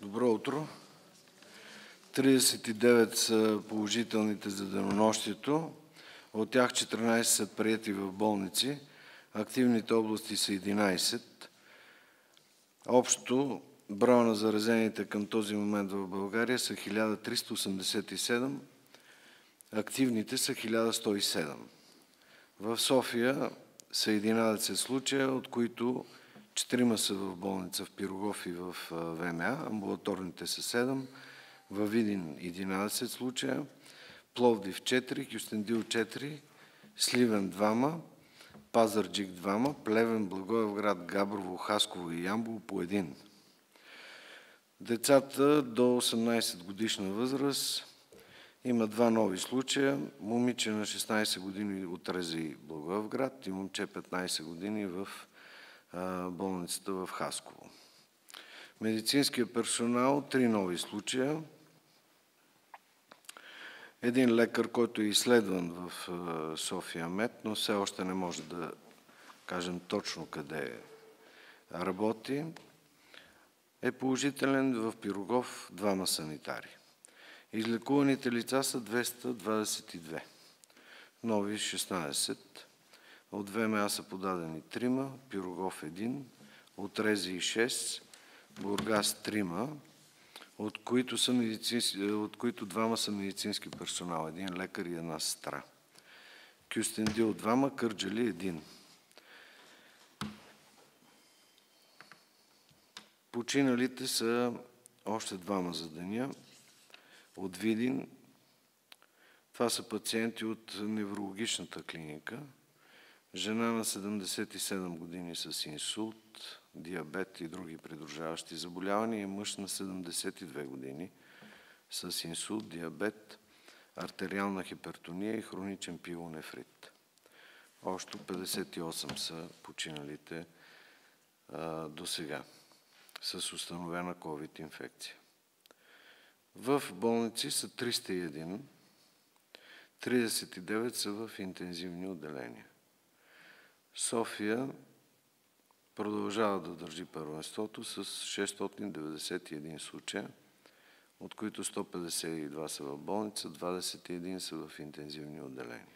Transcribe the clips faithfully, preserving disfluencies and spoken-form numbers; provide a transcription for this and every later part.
Добро утро. тридесет и девет са положителните за денонощието. От тях четиринадесет са приети в болници. Активните области са единадесет. Общо броя на заразените към този момент в България са хиляда триста осемдесет и седем. Активните са хиляда сто и седем. В София са единадесет случая, от които четирима са в болница в Пирогов и в ВМА, амбулаторните са седем, във Видин единадесет случая, Пловдив четири, Кюстендил четири, Сливен двама, Пазарджик двама, Плевен, Благоевград, Габрово, Хасково и Ямбол по един. Децата до осемнадесет годишна възраст има два нови случая. Момиче на шестнадесет години от Рези, Благоевград, и момче петнадесет години в болницата в Хасково. Медицинския персонал, три нови случая. Един лекар, който е изследван в София Мед, но все още не може да кажем точно къде работи, е положителен. В Пирогов двама санитари. Излекуваните лица са двеста двадесет и две. Нови шестнадесет. От ВМА са подадени трима, Пирогов един, от Рези шест, Бургас трима, от които, са медицински, от които двама са медицински персонал, един лекар и една сестра. Кюстендил двама, Кърджали един. Починалите са още двама за деня. От Видин. Това са пациенти от неврологичната клиника. Жена на седемдесет и седем години с инсулт, диабет и други придружаващи заболявания, и мъж на седемдесет и две години с инсулт, диабет, артериална хипертония и хроничен пилонефрит. Общо петдесет и осем са починалите а, до сега с установена ковид инфекция. В болници са триста и един, тридесет и девет са в интензивни отделения. София продължава да държи първенството с шестстотин деветдесет и един случая, от които сто петдесет и два са в болница, двадесет и един са в интензивни отделения.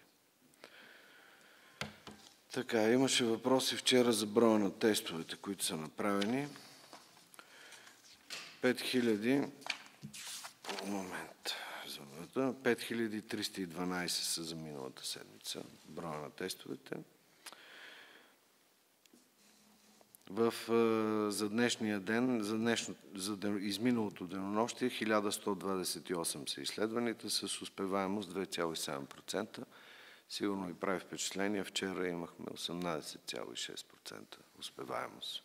Така, имаше въпроси вчера за броя на тестовете, които са направени. пет хиляди момент. пет хиляди триста и дванадесет са за миналата седмица, броя на тестовете. В, за днешния ден, за, днешно, за изминалото денонощие, хиляда сто двадесет и осем са изследваните с успеваемост две цяло и седем процента. Сигурно ви прави впечатление, вчера имахме осемнадесет цяло и шест процента успеваемост.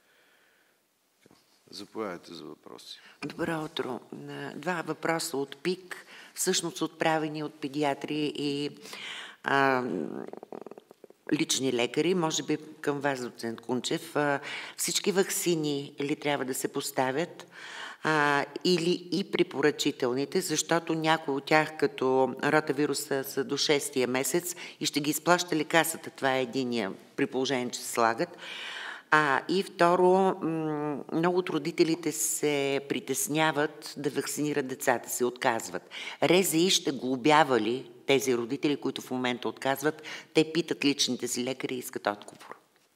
Заповядайте за въпроси. Добро утро. Два въпроса от ПИК, всъщност отправени от педиатри и а, лични лекари, може би към вас, доцент Кунчев. Всички ваксини ли трябва да се поставят а, или и препоръчителните, защото някои от тях, като ротавируса, са до шестия месец и ще ги изплаща ли касата? Това е единия, при положение, че се слагат. А, и второ, много от родителите се притесняват да вакцинират децата, се отказват. РЗИ ще глобява ли тези родители, които в момента отказват? Те питат личните си лекари и искат отговор.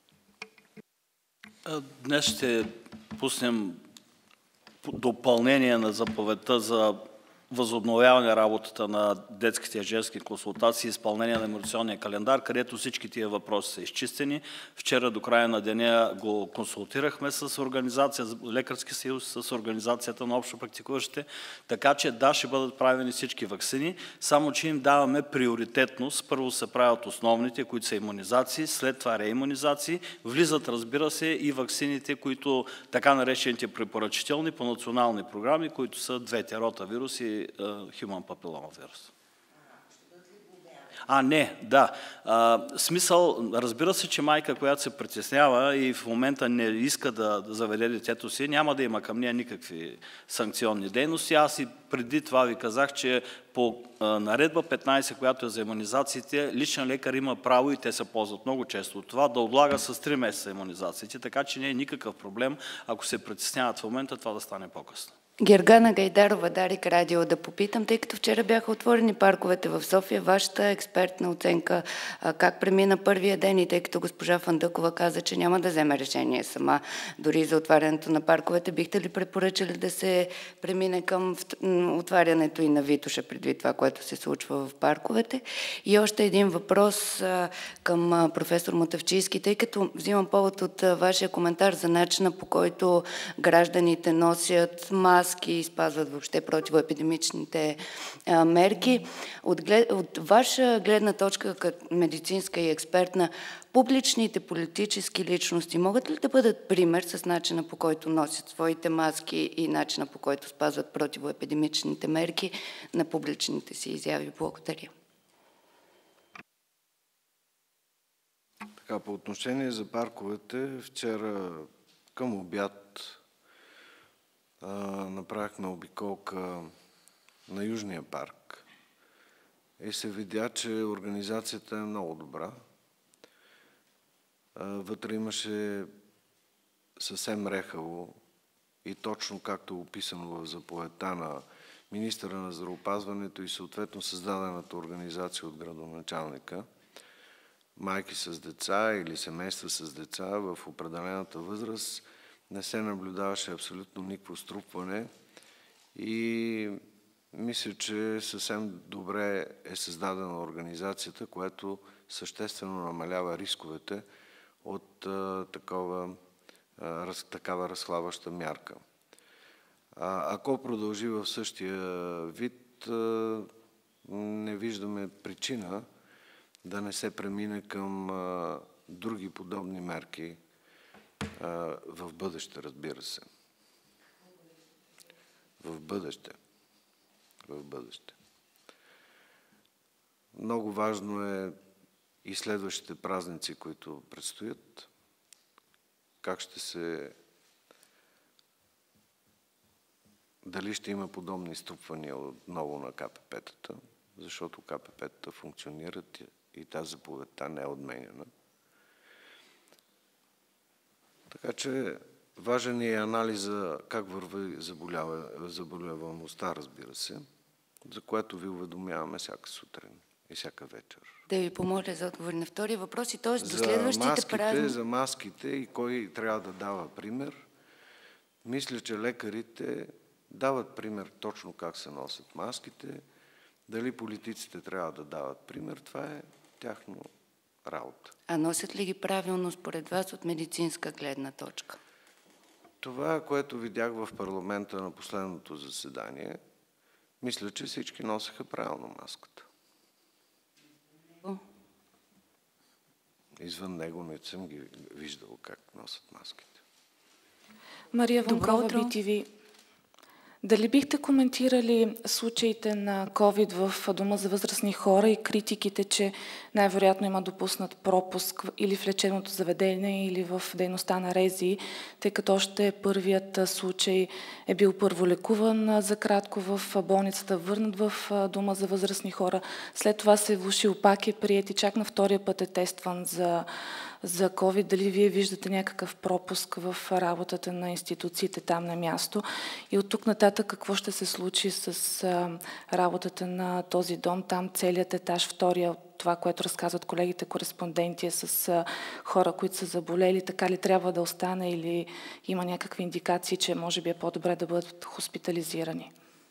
Днес ще пуснем допълнение на заповедта за възобновяване работата на детските и женски консултации, изпълнение на имунизационния календар, където всички тия въпроси са изчистени. Вчера до края на деня го консултирахме с организация, Лекарски съюз, с организацията на общо практикуващите, така че да, ще бъдат правени всички ваксини, само че им даваме приоритетност. Първо се правят основните, които са имунизации, след това реимунизации. Влизат, разбира се, и ваксините, които така наречените препоръчителни по национални програми, които са двете, ротавирус и Human Papilloma вирус. А, не, да. А, смисъл, разбира се, че майка, която се притеснява и в момента не иска да, да заведе детето си, няма да има към нея никакви санкционни дейности. Аз и преди това ви казах, че по а, наредба петнайсет, която е за имунизациите, личен лекар има право, и те се ползват много често от това, да отлага с три месеца имунизациите, така че не е никакъв проблем, ако се притесняват в момента, това да стане по-късно. Гергана Гайдарова, Дарик Радио, да попитам, тъй като вчера бяха отворени парковете в София, вашата експертна оценка как премина първия ден, и тъй като госпожа Фандъкова каза, че няма да вземе решение сама дори за отварянето на парковете, бихте ли препоръчали да се премине към отварянето и на Витоша, предвид това, което се случва в парковете? И още един въпрос към професор Мутафчийски, тъй като взимам повод от вашия коментар за начина, по който гражданите носят маски и спазват въобще противоепидемичните а, мерки. От, глед, от ваша гледна точка, като медицинска и експертна, публичните политически личности могат ли да бъдат пример с начина, по който носят своите маски и начина, по който спазват противоепидемичните мерки на публичните си изяви? Благодаря. Така, по отношение за парковете, вчера към обяд направихме обиколка на Южния парк и се видя, че организацията е много добра. Вътре имаше съвсем рехаво и точно както описано в заповедта на министъра на здравеопазването и съответно създадената организация от градоначалника, майки с деца или семейства с деца в определената възраст, не се наблюдаваше абсолютно никакво струпване и мисля, че съвсем добре е създадена организацията, която съществено намалява рисковете от а, такова, а, раз, такава разхлабваща мярка. А, ако продължи в същия вид, а, не виждаме причина да не се премине към а, други подобни мерки в бъдеще, разбира се. В бъдеще. В бъдеще. Много важно е и следващите празници, които предстоят, как ще се... Дали ще има подобни струпвания отново на ка пе пе-тата, защото ка пе пе-тата функционират и тази заповедта не е отменена. Така че важен е анализа как върви заболеваемостта, разбира се, за което ви уведомяваме всяка сутрин и всяка вечер. Да ви помоля за отговор на втори въпрос и т.е. до за следващите маските, празни... За маските и кой трябва да дава пример. Мисля, че лекарите дават пример точно как се носят маските. Дали политиците трябва да дават пример, това е тяхно работа. А носят ли ги правилно според вас от медицинска гледна точка? Това, което видях в парламента на последното заседание, мисля, че всички носеха правилно маската. О. Извън него не съм ги виждал как носят маските. Мария Ванкова, би ти ви. Дали бихте коментирали случаите на ковид в Дома за възрастни хора и критиките, че най-вероятно има допуснат пропуск или в лечебното заведение, или в дейността на РЕЗИ, тъй като още първият случай е бил първо лекуван за кратко в болницата, върнат в Дома за възрастни хора. След това се е влошил, пак е приет и чак на втория път е тестван за за ковид. Дали вие виждате някакъв пропуск в работата на институциите там на място? И от тук нататък какво ще се случи с а, работата на този дом? Там целият етаж, втория, това, което разказват колегите кореспонденти, с а, хора, които са заболели, така ли трябва да остане или има някакви индикации, че може би е по-добре да бъдат хоспитализирани?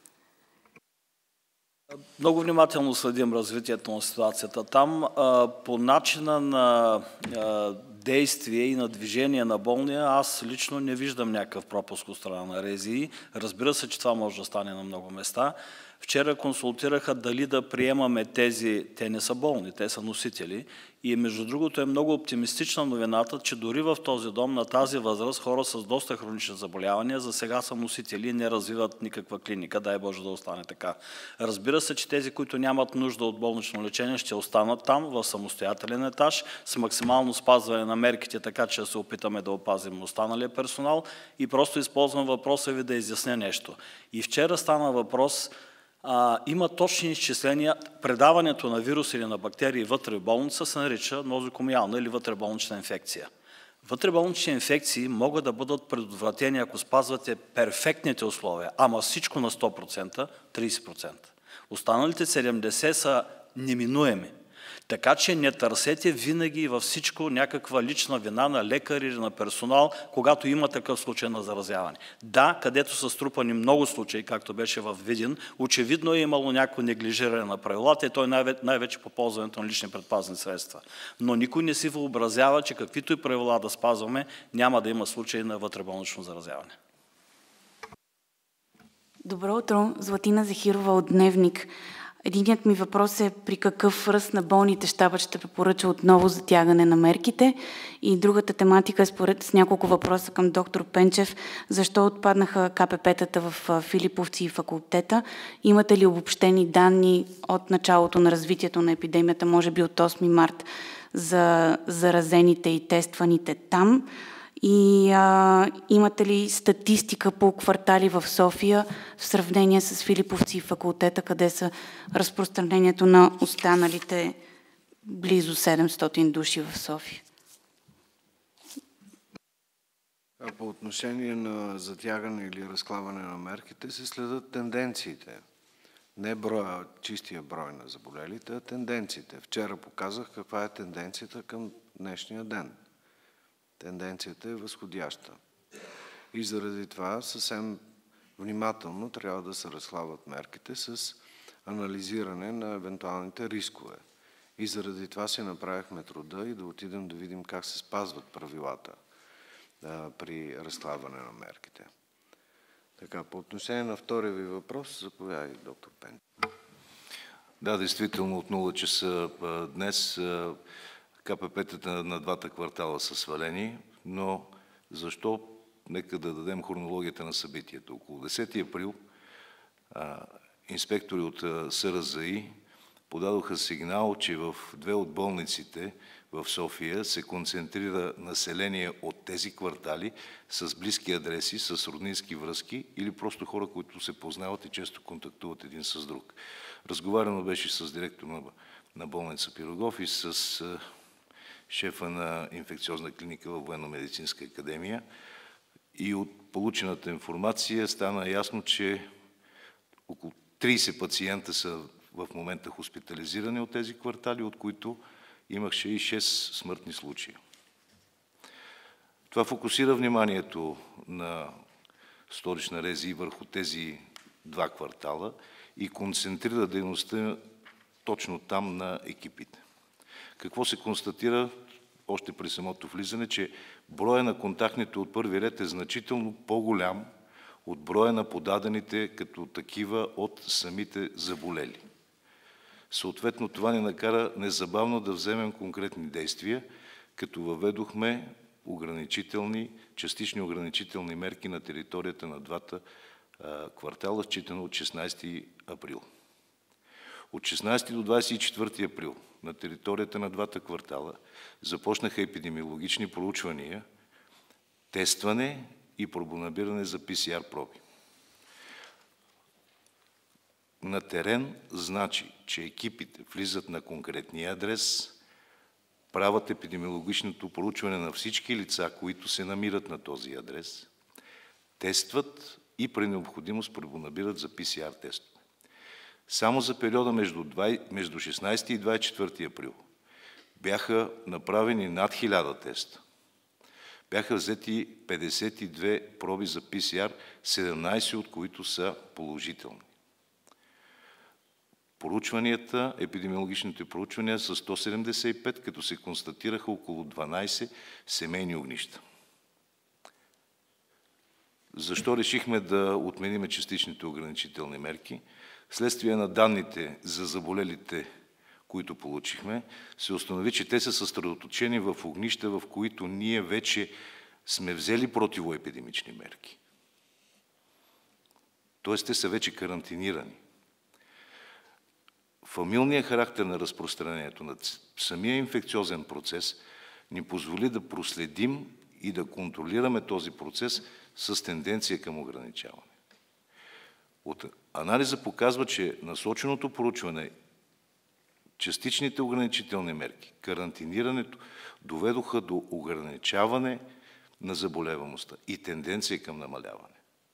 Много внимателно следим развитието на ситуацията. Там а, по начина на а, действие и на движение на болния, аз лично не виждам някакъв пропуск от страна на РЗИ. Разбира се, че това може да стане на много места. Вчера консултираха дали да приемаме тези, те не са болни, те са носители. И между другото е много оптимистична новината, че дори в този дом на тази възраст хора с доста хронични заболявания за сега са носители и не развиват никаква клиника, дай Боже да остане така. Разбира се, че тези, които нямат нужда от болнично лечение, ще останат там в самостоятелен етаж с максимално спазване на мерките, така че да се опитаме да опазим останалия персонал и просто използвам въпроса ви да изясня нещо. И вчера стана въпрос. А, има точни изчисления. Предаването на вирус или на бактерии вътре в болница се нарича нозокомиална или вътреболнична инфекция. Вътреболнични инфекции могат да бъдат предотвратени, ако спазвате перфектните условия, ама всичко на сто процента, трийсет процента. Останалите седемдесет процента са неминуеми. Така че не търсете винаги във всичко някаква лична вина на лекар или на персонал, когато има такъв случай на заразяване. Да, където са струпани много случаи, както беше в Видин, очевидно е имало някакво неглижиране на правилата и той най-вече, най-вече по ползването на лични предпазни средства. Но никой не си въобразява, че каквито и правила да спазваме, няма да има случаи на вътреболнично заразяване. Добро утро, Златина Захирова от Дневник. Единият ми въпрос е при какъв ръст на болните щабът ще препоръча отново затягане на мерките и другата тематика е според с няколко въпроса към доктор Пенчев. Защо отпаднаха ка пе пе-тата в Филиповци и факултета? Имате ли обобщени данни от началото на развитието на епидемията, може би от осми март, за заразените и тестваните там? И а, имате ли статистика по квартали в София в сравнение с Филиповци и факултета, къде са разпространението на останалите близо седемстотин души в София? По отношение на затягане или разклаване на мерките се следят тенденциите. Не броя, чистия брой на заболелите, а тенденциите. Вчера показах каква е тенденцията към днешния ден. Тенденцията е възходяща. И заради това съвсем внимателно трябва да се разхлабват мерките с анализиране на евентуалните рискове. И заради това си направихме труда и да отидем да видим как се спазват правилата а, при разхлабване на мерките. Така, по отношение на втория ви въпрос, заповядай, доктор Пен. Да, действително от нула часа днес ка пе пе-тата на двата квартала са свалени, но защо? Нека да дадем хронологията на събитието. Около десети април инспектори от ес ер за и подадоха сигнал, че в две от болниците в София се концентрира население от тези квартали с близки адреси, с роднински връзки или просто хора, които се познават и често контактуват един с друг. Разговаряно беше с директор на, на болница Пирогов и с а, шефа на инфекциозна клиника в Военно-медицинска академия и от получената информация стана ясно, че около трийсет пациента са в момента хоспитализирани от тези квартали, от които имаше и шест смъртни случаи. Това фокусира вниманието на Столична РЗИ върху тези два квартала и концентрира дейността точно там на екипите. Какво се констатира още при самото влизане, че броя на контактните от първи ред е значително по-голям от броя на подадените като такива от самите заболели. Съответно, това ни накара незабавно да вземем конкретни действия, като въведохме ограничителни, частични ограничителни мерки на територията на двата а, квартала, считано от шестнайсети април. От шестнайсети до двайсет и четвърти април на територията на двата квартала започнаха епидемиологични проучвания, тестване и пробонабиране за пи си ар проби. На терен значи, че екипите влизат на конкретния адрес, правят епидемиологичното проучване на всички лица, които се намират на този адрес, тестват и при необходимост пробонабират за пи си ар тестове. Само за периода между, между шестнайсети и двайсет и четвърти април бяха направени над хиляда теста. Бяха взети петдесет и две проби за пи си ар, седемнайсет от които са положителни. Проучванията, епидемиологичните проучвания са сто седемдесет и пет, като се констатираха около дванадесет семейни огнища. Защо решихме да отменим частичните ограничителни мерки? Вследствие на данните за заболелите, които получихме, се установи, че те са съсредоточени в огнища, в които ние вече сме взели противоепидемични мерки. Тоест, те са вече карантинирани. Фамилният характер на разпространението на самия инфекциозен процес ни позволи да проследим и да контролираме този процес с тенденция към ограничаване. От анализа показва, че насоченото проучване, частичните ограничителни мерки, карантинирането доведоха до ограничаване на заболеваемостта и тенденция към намаляване.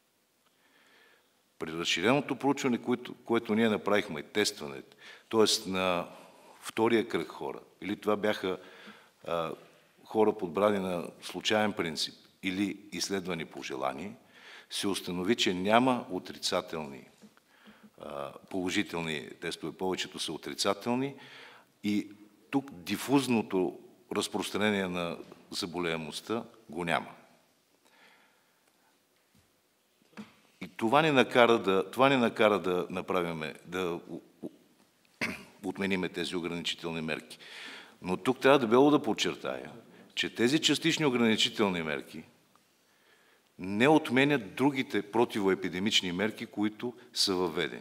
При разширеното проучване, което, което ние направихме, тестването, т.е. на втория кръг хора, или това бяха а, хора подбрани на случайен принцип или изследвани по желание, се установи, че няма отрицателни а, положителни тестове, повечето са отрицателни и тук дифузното разпространение на заболеваемостта го няма. И това ни накара да, това ни накара да направим, да отмениме тези ограничителни мерки. Но тук трябва дебело да подчертая, че тези частични ограничителни мерки не отменят другите противоепидемични мерки, които са въведени.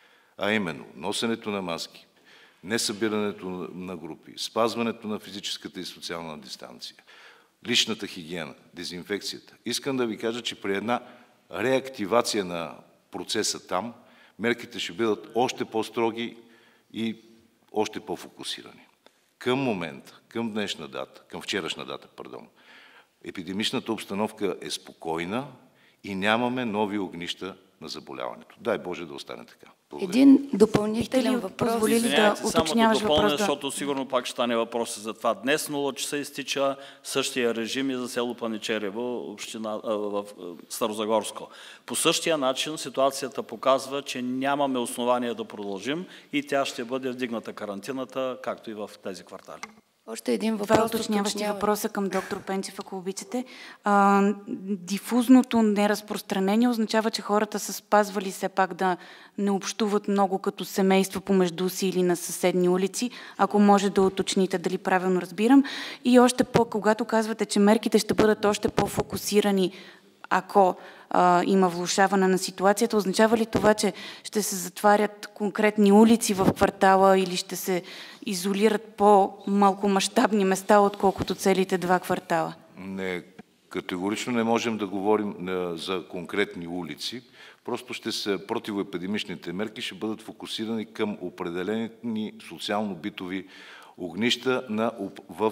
А именно, носенето на маски, несъбирането на групи, спазването на физическата и социална дистанция, личната хигиена, дезинфекцията. Искам да ви кажа, че при една реактивация на процеса там, мерките ще бъдат още по-строги и още по-фокусирани. Към момента, към днешна дата, към вчерашна дата, пардон, епидемичната обстановка е спокойна и нямаме нови огнища на заболяването. Дай Боже да остане така. Благодаря. Един допълнителен въпрос. Позволи ли да уточняваш да допълня, въпрос? Да. Защото сигурно пак ще стане въпрос за това. Днес нула часа изтича същия режим и за село Паничерево, община, в Старозагорско. По същия начин ситуацията показва, че нямаме основания да продължим и тя ще бъде вдигната карантината, както и в тези квартали. Още един въпрос. Това уточняващи въпроса към доктор Пенчев, ако обичате. А, дифузното неразпространение означава, че хората са спазвали все пак да не общуват много като семейство помежду си или на съседни улици. Ако може да уточните дали правилно разбирам. И още по, когато казвате, че мерките ще бъдат още по-фокусирани, ако а, има влошаване на ситуацията, означава ли това, че ще се затварят конкретни улици в квартала или ще се изолират по-малкомащабни места, отколкото целите два квартала? Не, категорично не можем да говорим за конкретни улици. Просто ще се противоепидемичните мерки ще бъдат фокусирани към определени социално-битови огнища на, в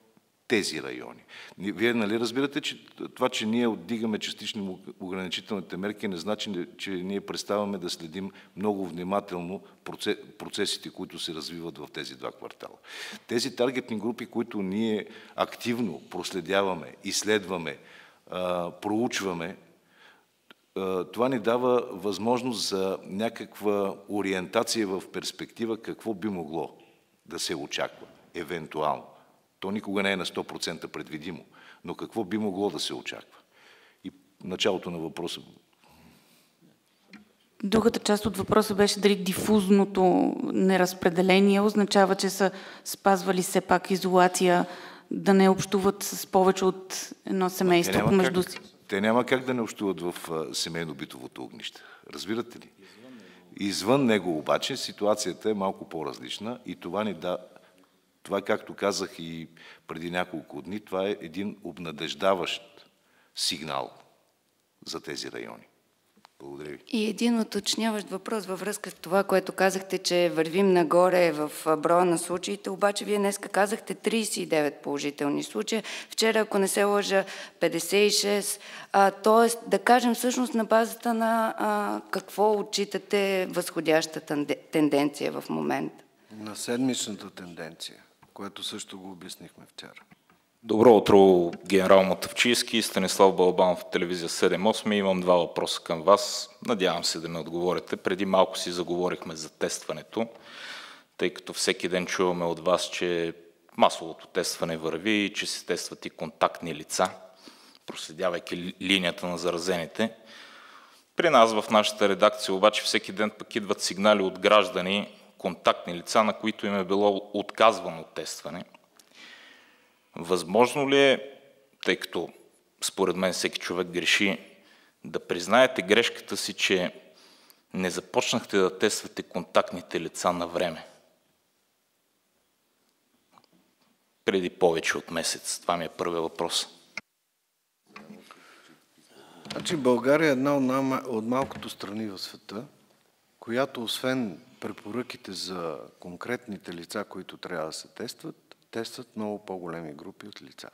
тези райони. Вие нали разбирате, че това, че ние отдигаме частично ограничителните мерки, не значи, че ние преставаме да следим много внимателно процесите, които се развиват в тези два квартала. Тези таргетни групи, които ние активно проследяваме, изследваме, проучваме, това ни дава възможност за някаква ориентация в перспектива какво би могло да се очаква, евентуално. То никога не е на сто процента предвидимо, но какво би могло да се очаква? И началото на въпроса. Другата част от въпроса беше дали дифузното неразпределение означава, че са спазвали все пак изолация, да не общуват с повече от едно семейство помежду си. Те няма как да не общуват в семейно-битовото огнище. Разбирате ли? Извън него обаче ситуацията е малко по-различна и това ни да... Това, както казах и преди няколко дни, това е един обнадеждаващ сигнал за тези райони. Благодаря ви. И един уточняващ въпрос във връзка с това, което казахте, че вървим нагоре в броя на случаите, обаче вие днеска казахте тридесет и девет положителни случая. Вчера, ако не се лъжа, петдесет и шест. А, тоест, да кажем всъщност на базата на а, какво отчитате възходящата тенденция в момента? На седмичната тенденция, което също го обяснихме вчера. Добро утро, генерал Мутафчийски, Станислав Балабанов от телевизия седем осем. Имам два въпроса към вас. Надявам се да ме отговорите. Преди малко си заговорихме за тестването, тъй като всеки ден чуваме от вас, че масовото тестване върви и че се тестват и контактни лица, проследявайки линията на заразените. При нас в нашата редакция обаче всеки ден пък идват сигнали от граждани, контактни лица, на които им е било отказвано тестване. Възможно ли е, тъй като според мен всеки човек греши, да признаете грешката си, че не започнахте да тествате контактните лица на време? Преди повече от месец. Това ми е първият въпрос. Значи България е една от малкото страни в света, която освен препоръките за конкретните лица, които трябва да се тестват, тестват много по-големи групи от лица.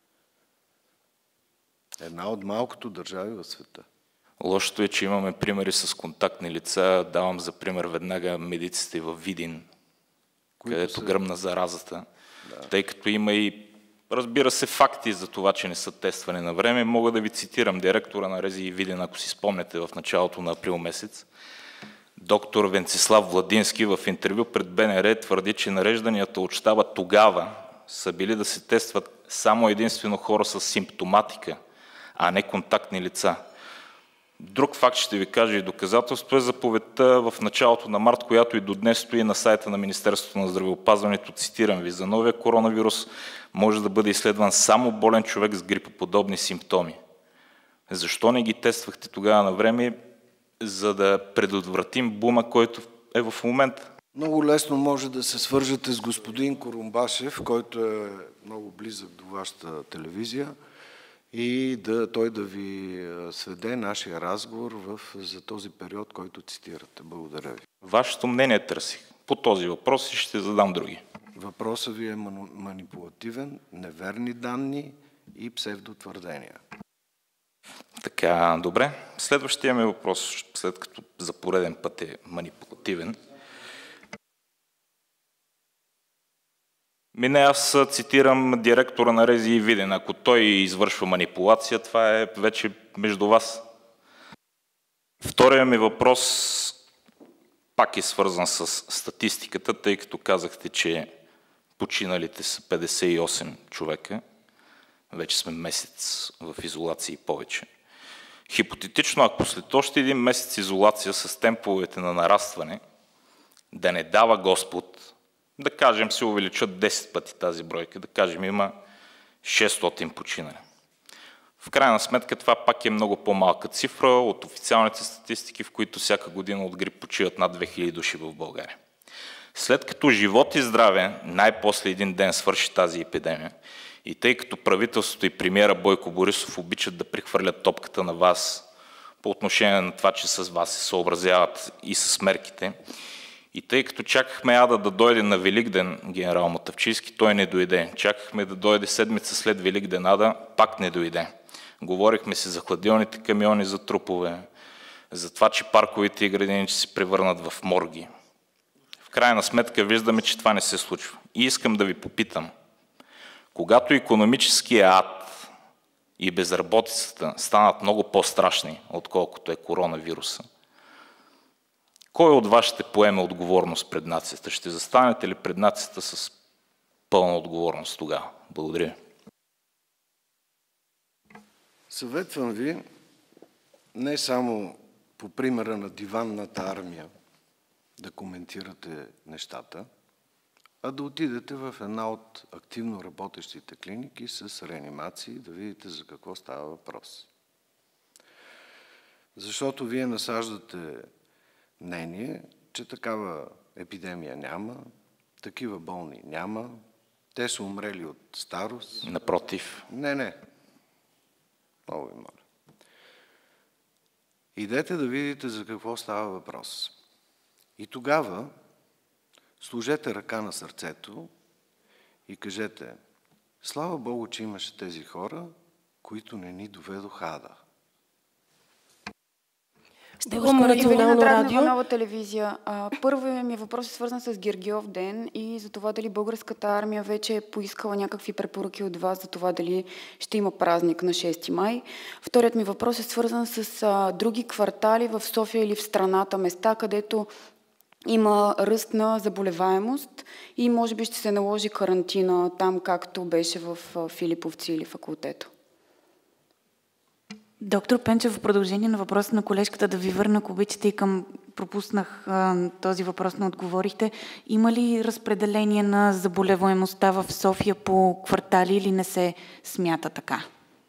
Една от малкото държави в света. Лошото е, че имаме примери с контактни лица. Давам за пример веднага медиците във Видин, които където са... гръмна заразата. Да. Тъй като има и, разбира се, факти за това, че не са тествани на време. Мога да ви цитирам директора на РЗИ Видин, ако си спомняте, в началото на април месец. Доктор Венцислав Владински в интервю пред БНР твърди, че нарежданията от щаба тогава са били да се тестват само единствено хора с симптоматика, а не контактни лица. Друг факт ще ви кажа и доказателство е заповедта в началото на март, която и до днес стои на сайта на Министерството на здравеопазването. Цитирам ви: за новия коронавирус може да бъде изследван само болен човек с грипоподобни симптоми. Защо не ги тествахте тогава на време, за да предотвратим бума, който е в момента? Много лесно може да се свържете с господин Корумбашев, който е много близък до вашата телевизия, и да, той да ви сведе нашия разговор в, за този период, който цитирате. Благодаря ви. Вашето мнение търсих по този въпрос и ще задам други. Въпросът ви е манипулативен, неверни данни и псевдотвърдения. Така, добре. Следващия ми въпрос, след като за пореден път е манипулативен. Мине, аз цитирам директора на РЗИ Видин. Ако той извършва манипулация, това е вече между вас. Втория ми въпрос пак е свързан с статистиката, тъй като казахте, че починалите са петдесет и осем човека. Вече сме месец в изолация и повече. Хипотетично, ако след още един месец изолация с темповете на нарастване, да не дава Господ, да кажем се увеличат десет пъти тази бройка, да кажем има шестстотин починали. В крайна сметка това пак е много по-малка цифра от официалните статистики, в които всяка година от грип почиват над две хиляди души в България. След като живот и здраве най-после един ден свърши тази епидемия, и тъй като правителството и премиера Бойко Борисов обичат да прехвърлят топката на вас по отношение на това, че с вас се съобразяват и с мерките, и тъй като чакахме Ада да дойде на Великден, генерал Мутафчийски, той не дойде. Чакахме да дойде седмица след Великден Ада, пак не дойде. Говорихме си за хладилните камиони за трупове, за това, че парковите и градини ще се превърнат в морги. В крайна сметка виждаме, че това не се случва. И искам да ви попитам, когато икономическия ад и безработицата станат много по-страшни, отколкото е коронавируса, кой от вас ще поеме отговорност пред нацията? Ще застанете ли пред нацията с пълна отговорност тогава? Благодаря. Съветвам ви не само по примера на диванната армия да коментирате нещата, а да отидете в една от активно работещите клиники с реанимации, да видите за какво става въпрос. Защото вие насаждате мнение, че такава епидемия няма, такива болни няма, те са умрели от старост. Напротив. Не, не. Много ви моля. Идете да видите за какво става въпрос. И тогава сложете ръка на сърцето и кажете: слава Богу, че имаше тези хора, които не ни доведоха ада. Българско национално радио. Нова телевизия. А, първият ми въпрос е свързан с Гергьов ден и за това дали българската армия вече е поискала някакви препоръки от вас за това дали ще има празник на шести май. Вторият ми въпрос е свързан с а, други квартали в София или в страната, места, където има ръст на заболеваемост и може би ще се наложи карантина там, както беше в Филиповци или Факултето. Доктор Пенчев, в продължение на въпроса на колежката да ви върна, ако обичате, и към пропуснах а, този въпрос, не отговорихте. Има ли разпределение на заболеваемостта в София по квартали или не се смята така?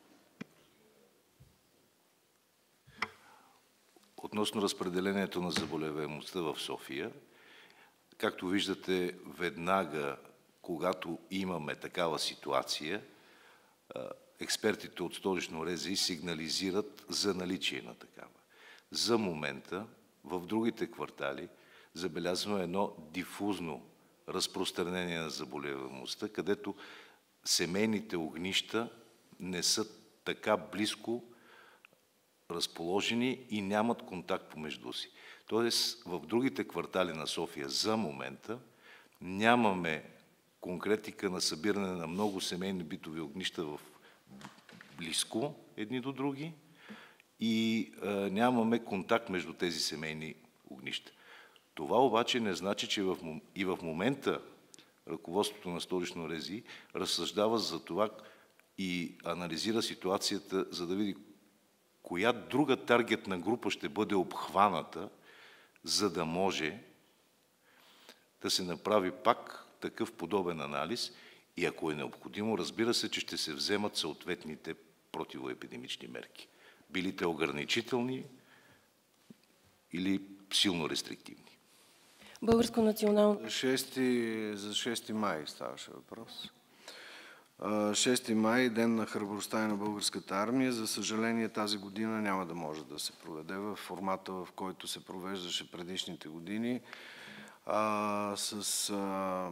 Относно разпределението на заболеваемостта в София, както виждате, веднага, когато имаме такава ситуация, експертите от Столично РЗИ сигнализират за наличие на такава. За момента в другите квартали забелязваме едно дифузно разпространение на заболеваемостта, където семейните огнища не са така близко разположени и нямат контакт помежду си. Тоест, в другите квартали на София за момента нямаме конкретика на събиране на много семейни битови огнища в близко едни до други и а, нямаме контакт между тези семейни огнища. Това обаче не значи, че в, и в момента ръководството на Столично РЗИ разсъждава за това и анализира ситуацията, за да види коя друга таргетна група ще бъде обхваната, за да може да се направи пак такъв подобен анализ и ако е необходимо, разбира се, че ще се вземат съответните противоепидемични мерки. Били те ограничителни или силно рестриктивни. Българско национално... За шести май ставаше въпрос. шести май, ден на храбростта и на българската армия. За съжаление, тази година няма да може да се проведе в формата, в който се провеждаше предишните години, а, с а,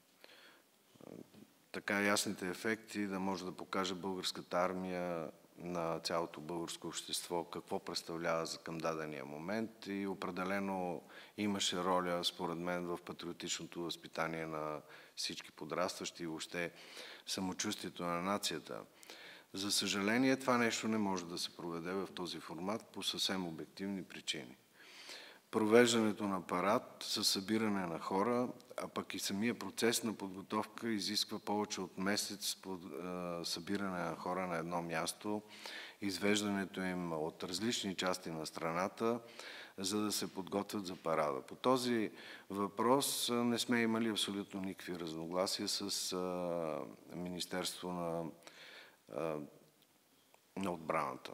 така ясните ефекти да може да покаже българската армия на цялото българско общество какво представлява към дадения момент и определено имаше роля, според мен, в патриотичното възпитание на всички подрастващи и въобще самочувствието на нацията. За съжаление, това нещо не може да се проведе в този формат по съвсем обективни причини. Провеждането на парад със събиране на хора, а пък и самия процес на подготовка изисква повече от месец под, а, събиране на хора на едно място, извеждането им от различни части на страната, за да се подготвят за парада. По този въпрос не сме имали абсолютно никакви разногласия с а, Министерство на, а, на отбраната.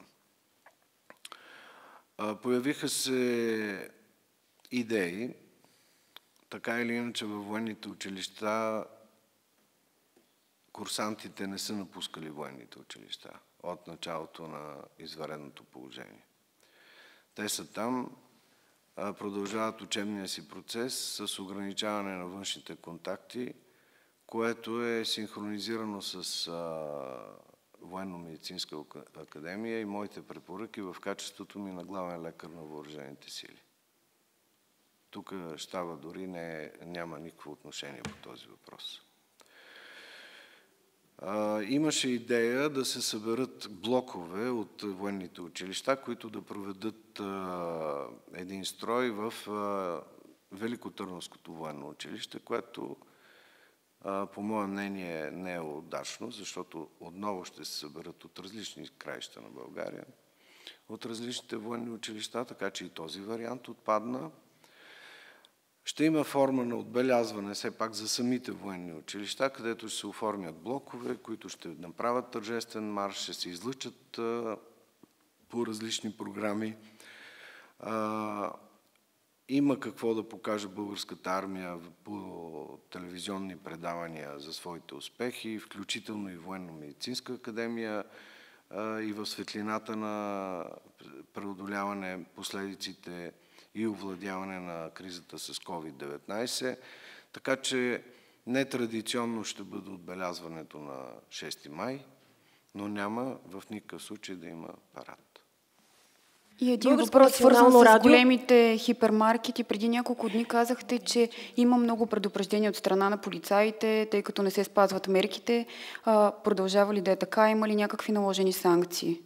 А, появиха се идеи, така или иначе във военните училища курсантите не са напускали военните училища от началото на извънредното положение. Те са там, продължават учебния си процес с ограничаване на външните контакти, което е синхронизирано с Военно-медицинска академия и моите препоръки в качеството ми на главен лекар на въоръжените сили. Тук щаба дори не, няма никакво отношение по този въпрос. А, имаше идея да се съберат блокове от военните училища, които да проведат а, един строй в а, Великотърновското военно училище, което а, по мое мнение не е удачно, защото отново ще се съберат от различни краища на България, от различните военни училища, така че и този вариант отпадна. Ще има форма на отбелязване все пак за самите военни училища, където ще се оформят блокове, които ще направят тържествен марш, ще се излъчат а, по различни програми. А, има какво да покаже българската армия по телевизионни предавания за своите успехи, включително и Военно-медицинска академия а, и в светлината на преодоляване последиците и овладяване на кризата с ковид деветнайсет. Така че нетрадиционно ще бъде отбелязването на шести май, но няма в никакъв случай да има парад. И един въпрос, свързан с радио... големите хипермаркети. Преди няколко дни казахте, че има много предупреждения от страна на полицаите, тъй като не се спазват мерките. А, продължава ли да е така? Има ли някакви наложени санкции?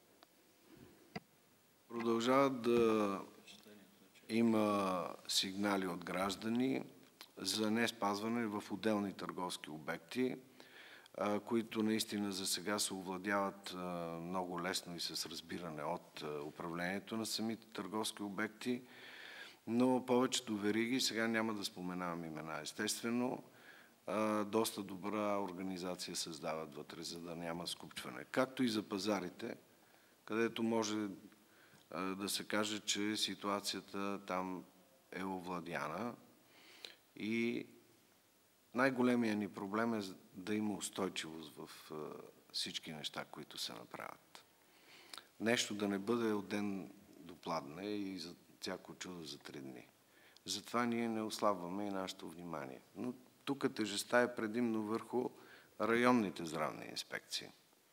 Продължава да има сигнали от граждани за не спазване в отделни търговски обекти, които наистина за сега се овладяват много лесно и с разбиране от управлението на самите търговски обекти, но повечето вериги, сега няма да споменавам имена, естествено, доста добра организация създават вътре, за да няма скупчване. Както и за пазарите, където може да се каже, че ситуацията там е овладяна и най-големият ни проблем е да има устойчивост в всички неща, които се направят. Нещо да не бъде от ден до пладне и за всяко чудо за три дни. Затова ние не ослабваме и нашето внимание. Но тук тежестта е предимно върху районните здравни инспекции.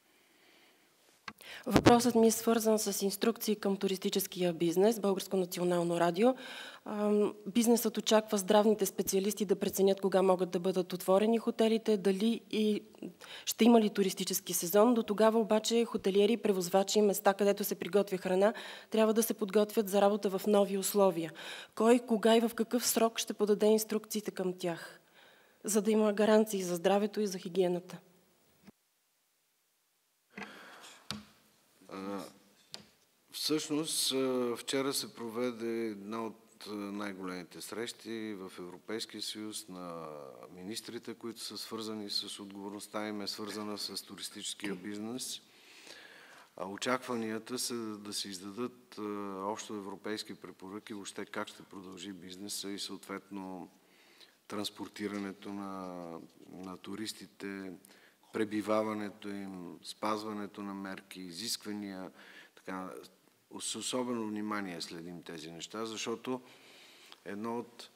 Въпросът ми е свързан с инструкции към туристическия бизнес, Българско национално радио. Бизнесът очаква здравните специалисти да преценят кога могат да бъдат отворени хотелите, дали и ще има ли туристически сезон. До тогава обаче хотелиери, превозвачи, места, където се приготвя храна, трябва да се подготвят за работа в нови условия. Кой, кога и в какъв срок ще подаде инструкциите към тях, за да има гаранции за здравето и за хигиената? Всъщност, вчера се проведе една от най-големите срещи в Европейския съюз на министрите, които са свързани с отговорността им, е свързана с туристическия бизнес. Очакванията са да се издадат общо европейски препоръки, въобще как ще продължи бизнеса и съответно транспортирането на, на туристите, пребиваването им, спазването на мерки, изисквания, така, с особено внимание следим тези неща, защото едно от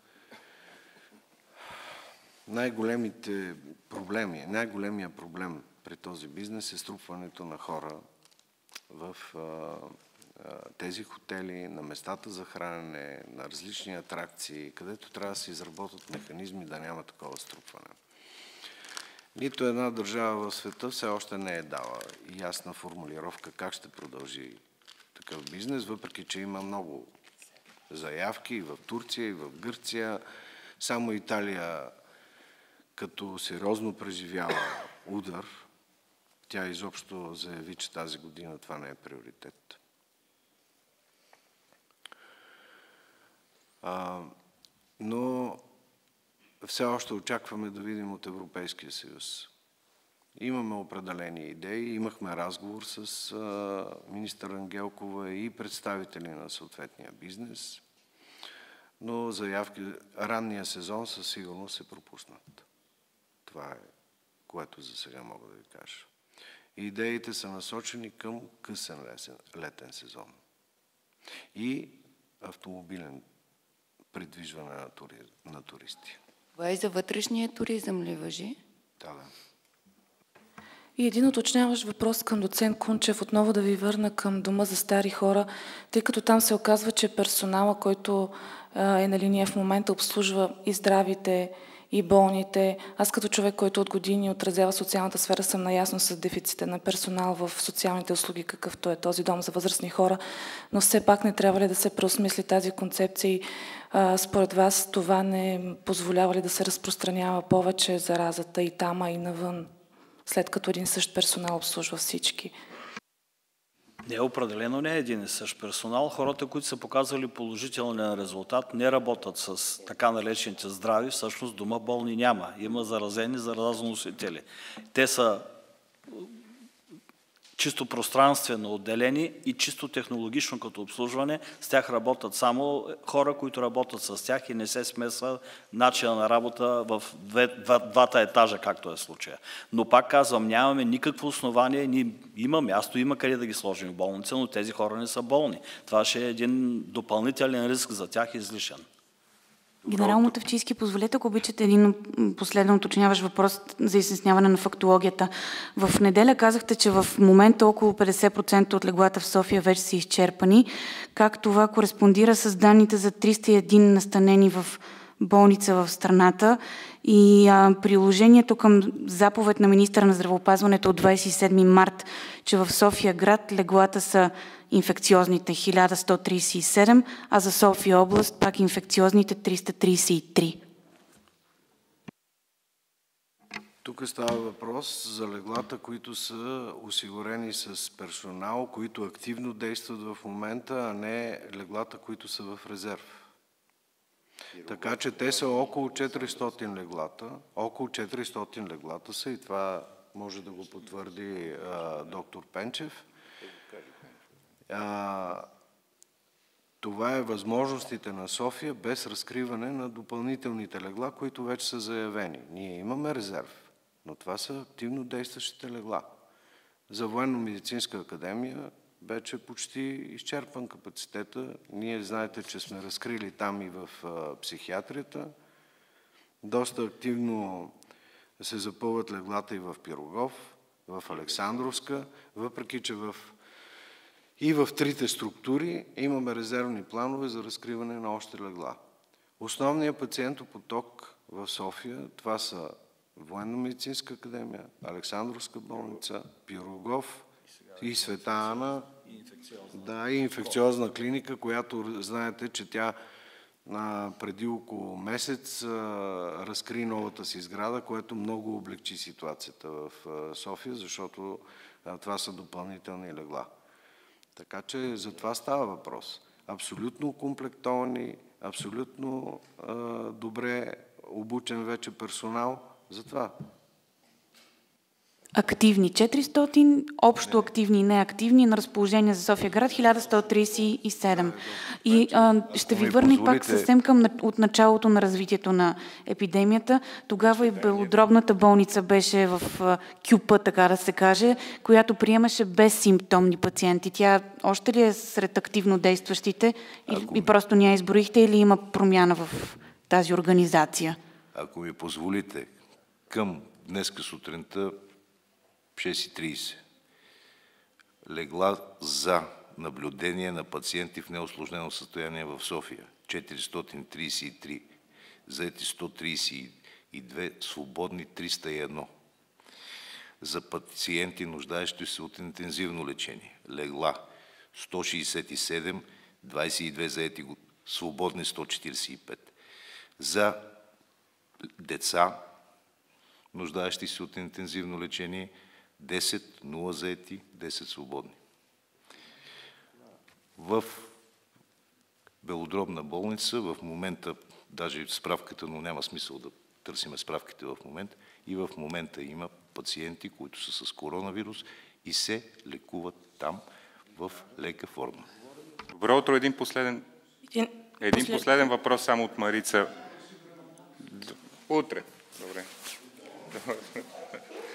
най-големите проблеми, най-големия проблем при този бизнес е струпването на хора в а, а, тези хотели, на местата за хранене, на различни атракции, където трябва да се изработят механизми да няма такова струпване. Нито една държава в света все още не е дала ясна формулировка как ще продължи такъв бизнес, въпреки че има много заявки и в Турция, и в Гърция. Само Италия, като сериозно преживява удар, тя изобщо заяви, че тази година това не е приоритет. А, но все още очакваме да видим от Европейския съюз. Имаме определени идеи, имахме разговор с а, министър Ангелкова и представители на съответния бизнес, но заявки, ранния сезон със сигурност се пропуснат. Това е, което за сега мога да ви кажа. Идеите са насочени към късен лесен, летен сезон и автомобилен придвижване на, тури, на туристи. Това и за вътрешния туризъм ли важи? Да, да. И един уточняващ въпрос към доцент Кунчев, отново да ви върна към Дома за стари хора, тъй като там се оказва, че персонала, който е на линия в момента, обслужва и здравите, и болните. Аз като човек, който от години отразява социалната сфера, съм наясно с дефицита на персонал в социалните услуги, какъвто е този дом за възрастни хора, но все пак не трябва ли да се преосмисли тази концепция и а, според вас това не позволява ли да се разпространява повече заразата и там, а и навън, след като един същ персонал обслужва всички? Не, определено не е един и същ персонал. Хората, които са показали положителен резултат, не работят с така наречените здрави. Всъщност дома болни няма. Има заразени заразоносители. Те са чисто пространствено отделени и чисто технологично като обслужване. С тях работят само хора, които работят с тях и не се смесва начина на работа в две, два, двата етажа, както е случая. Но пак казвам, нямаме никакво основание, ние има място, има къде да ги сложим в болница, но тези хора не са болни. Това ще е един допълнителен риск за тях излишен. Генерал Мутафчийски, позволете, ако обичате, един последен уточняващ въпрос за изясняване на фактологията. В неделя казахте, че в момента около петдесет процента от леглата в София вече са изчерпани. Как това кореспондира с данните за триста и един настанени в болница в страната и а, приложението към заповед на министъра на здравеопазването от двадесет и седми март, че в София град леглата са инфекциозните хиляда сто тридесет и седем, а за София област пак инфекциозните триста тридесет и три. Тук става въпрос за леглата, които са осигурени с персонал, които активно действат в момента, а не леглата, които са в резерв. Така че те са около четиристотин леглата. Около четиристотин леглата са и това може да го потвърди а, доктор Пенчев. А, това е възможностите на София без разкриване на допълнителните легла, които вече са заявени. Ние имаме резерв, но това са активно действащите легла. За Военно-медицинска академия вече почти изчерпан капацитета. Ние знаете, че сме разкрили там и в а, психиатрията. Доста активно се запълват леглата и в Пирогов, в Александровска, въпреки че в и в трите структури имаме резервни планове за разкриване на още легла. Основният пациентопоток в София, това са Военно-медицинска академия, Александровска болница, Пирогов и Света Ана, да, и инфекциозна клиника, която знаете, че тя а, преди около месец а, разкри новата си сграда, което много облегчи ситуацията в а, София, защото а, това са допълнителни легла. Така че за това става въпрос. Абсолютно укомплектовани, абсолютно а, добре обучен вече персонал за това. Активни четиристотин, общо активни и неактивни на разположение за София град хиляда сто тридесет и седем. И а, ще ви върна позволите... пак съвсем към от началото на развитието на епидемията. Тогава и белодробната болница беше в а, кюпа, така да се каже, която приемаше безсимптомни пациенти. Тя още ли е сред активно действащите и, и просто ня изброихте или има промяна в тази организация? Ако ми позволите, към днеска сутринта шест и тридесет. Легла за наблюдение на пациенти в неусложнено състояние в София четиристотин тридесет и три, заети сто тридесет и две, свободни триста и едно. За пациенти, нуждаещи се от интензивно лечение, легла сто шестдесет и седем, двадесет и две заети, свободни сто четиридесет и пет. За деца, нуждаещи се от интензивно лечение, десет, нула заети, десет свободни. В белодробна болница в момента, даже справката, но няма смисъл да търсиме справките в момента, и в момента има пациенти, които са с коронавирус и се лекуват там в лека форма. Добро утро, един последен, един, един послед... последен въпрос само от Марица. Утре. Добре.